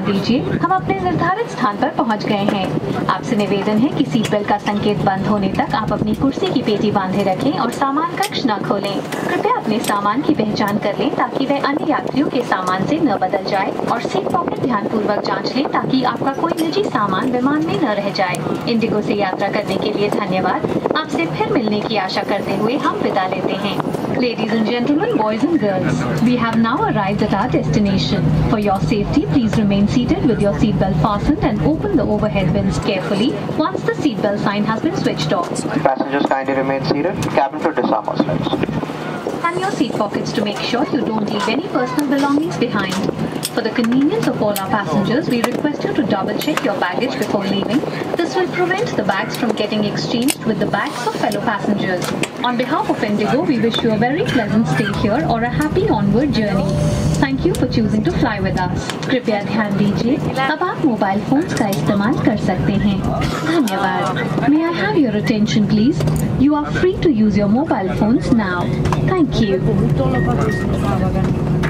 दीजिए, हम अपने निर्धारित स्थान पर पहुंच गए हैं। आपसे निवेदन है कि सीट बेल्ट का संकेत बंद होने तक आप अपनी कुर्सी की पेटी बांधे रखें और सामान कक्ष न खोलें। कृपया अपने सामान की पहचान कर लें ताकि वह अन्य यात्रियों के सामान से न बदल जाए और सीट पॉकेट ध्यानपूर्वक जांच लें ताकि आपका कोई निजी सामान विमान में न रह जाए। इंडिगो से यात्रा करने के लिए धन्यवाद। आपसे फिर मिलने की आशा करते हुए हम विदा लेते हैं। Ladies and gentlemen, boys and girls, we have now arrived at our destination. For your safety, please remain seated with your seatbelt fastened and open the overhead bins carefully once the seatbelt sign has been switched off. Passengers kindly remain seated. Cabin to disarm ourselves. Scan your seat pockets to make sure you don't leave any personal belongings behind. For the convenience of all our passengers, we request you to double check your baggage before leaving. This will prevent the bags from getting exchanged with the bags of fellow passengers. On behalf of IndiGo, we wish you a very pleasant stay here or a happy onward journey. Thank you for choosing to fly with us. कृपया ध्यान दीजिए, अब आप mobile phones का इस्तेमाल कर सकते हैं। धन्यवाद। May I have your attention, please? You are free to use your mobile phones now. Thank you.